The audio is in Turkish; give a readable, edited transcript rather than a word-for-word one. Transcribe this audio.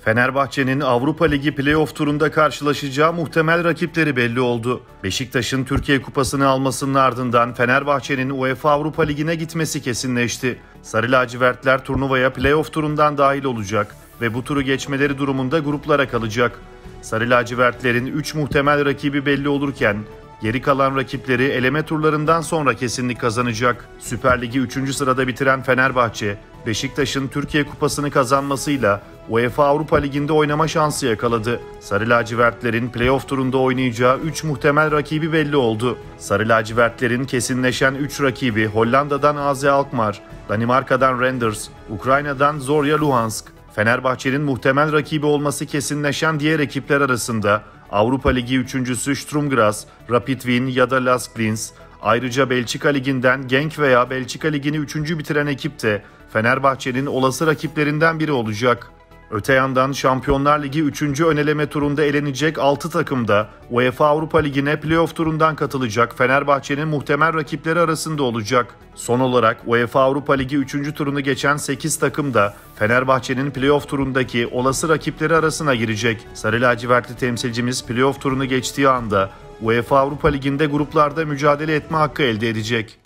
Fenerbahçe'nin Avrupa Ligi Playoff turunda karşılaşacağı muhtemel rakipleri belli oldu. Beşiktaş'ın Türkiye Kupası'nı almasının ardından Fenerbahçe'nin UEFA Avrupa Ligi'ne gitmesi kesinleşti. Sarı lacivertler turnuvaya playoff turundan dahil olacak ve bu turu geçmeleri durumunda gruplara kalacak. Sarı lacivertlerin 3 muhtemel rakibi belli olurken geri kalan rakipleri eleme turlarından sonra kesinlik kazanacak. Süper Ligi 3. sırada bitiren Fenerbahçe, Beşiktaş'ın Türkiye Kupası'nı kazanmasıyla UEFA Avrupa Ligi'nde oynama şansı yakaladı. Sarı lacivertlerin playoff turunda oynayacağı 3 muhtemel rakibi belli oldu. Sarı lacivertlerin kesinleşen 3 rakibi Hollanda'dan AZ Alkmaar, Danimarka'dan Randers, Ukrayna'dan Zorya Luhansk. Fenerbahçe'nin muhtemel rakibi olması kesinleşen diğer ekipler arasında Avrupa Ligi 3.'sü Sturm Graz, Rapid Wien ya da Lask Linz, ayrıca Belçika Ligi'nden Genk veya Belçika Ligi'ni 3. bitiren ekip de Fenerbahçe'nin olası rakiplerinden biri olacak. Öte yandan Şampiyonlar Ligi 3. öneleme turunda elenecek 6 takım da UEFA Avrupa Ligi'ne playoff turundan katılacak Fenerbahçe'nin muhtemel rakipleri arasında olacak. Son olarak UEFA Avrupa Ligi 3. turunu geçen 8 takım da Fenerbahçe'nin playoff turundaki olası rakipleri arasına girecek. Sarı lacivertli temsilcimiz playoff turunu geçtiği anda UEFA Avrupa Ligi'nde gruplarda mücadele etme hakkı elde edecek.